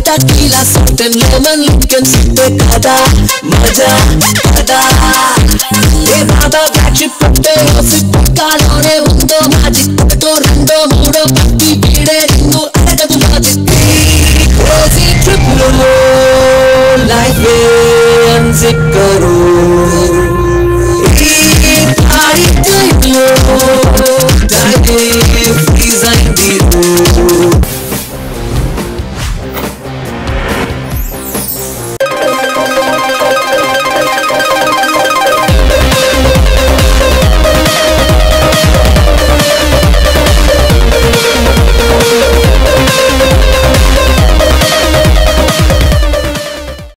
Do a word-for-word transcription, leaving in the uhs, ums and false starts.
tequila, salt and lemon, Lincoln sippe kada, maja kada. Ye rada black chip putte, osi pukkaloone undo magic, ఒకటో రెండో మూడో పట్టి వీడే ring అడగదు logic. Crazy trip lo, life unsikkaro. ఈ party time lo, time